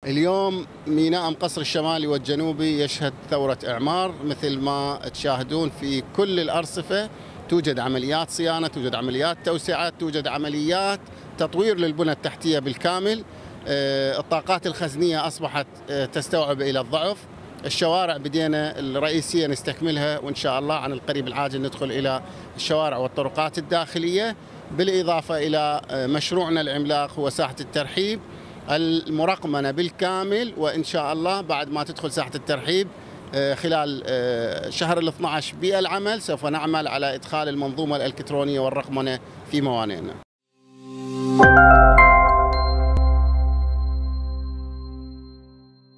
اليوم ميناء مقصر الشمالي والجنوبي يشهد ثورة إعمار مثل ما تشاهدون في كل الأرصفة. توجد عمليات صيانة، توجد عمليات توسعة، توجد عمليات تطوير للبنى التحتية بالكامل. الطاقات الخزنية أصبحت تستوعب إلى الضعف. الشوارع بدينا الرئيسية نستكملها، وإن شاء الله عن القريب العاجل ندخل إلى الشوارع والطرقات الداخلية، بالإضافة إلى مشروعنا العملاق هو ساحة الترحيب المرقمنة بالكامل. وإن شاء الله بعد ما تدخل ساحة الترحيب خلال شهر ال 12 بالعمل سوف نعمل على إدخال المنظومة الإلكترونية والرقمنة في موانئنا.